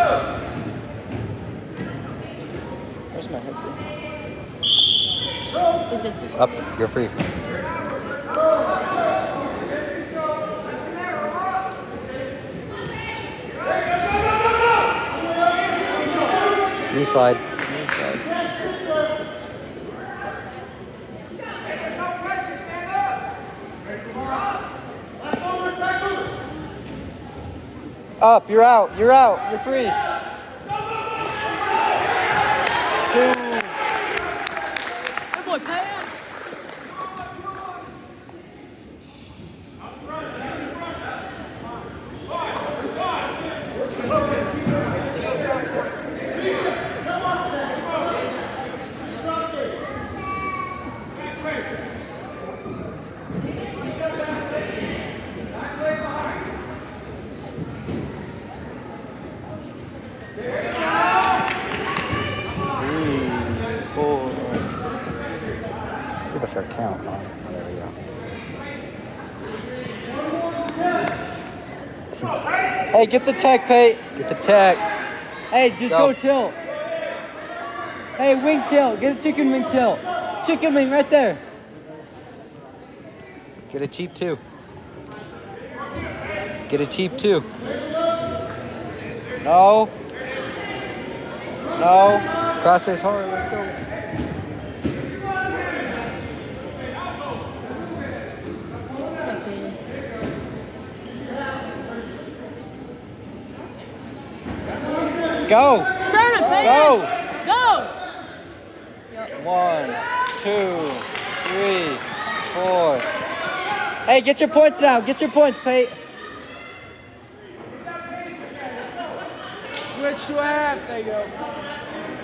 Where's my head? Is it this one? Up, you're free. Knee slide. Knee slide. That's good. That's good. Up, you're out, you're out, you're free. Boom. Good boy, Pat. Give us our count. Oh, there we go. Hey, get the tech, Pate. Get the tech. Hey, just go tilt. Hey, wing tilt. Get a chicken wing tilt. Chicken wing right there. Get a cheap two. Get a cheap two. No. No. Crossface hard. Let's go. Go. Turn it, Peyton. Go. Go. 1, 2, 3, 4. Hey, get your points now. Get your points, Pate. Switch to a half. There you go.